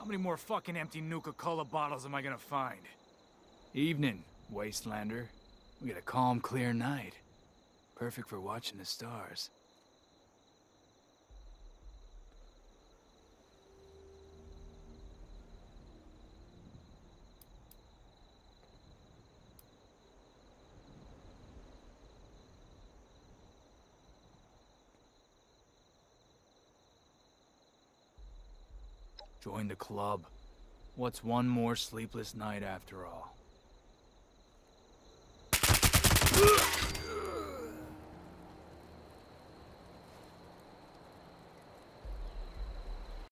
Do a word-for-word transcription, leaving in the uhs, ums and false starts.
How many more fucking empty Nuka-Cola bottles am I gonna find? Evening, Wastelander. We got a calm, clear night. Perfect for watching the stars. Join the club. What's one more sleepless night after all?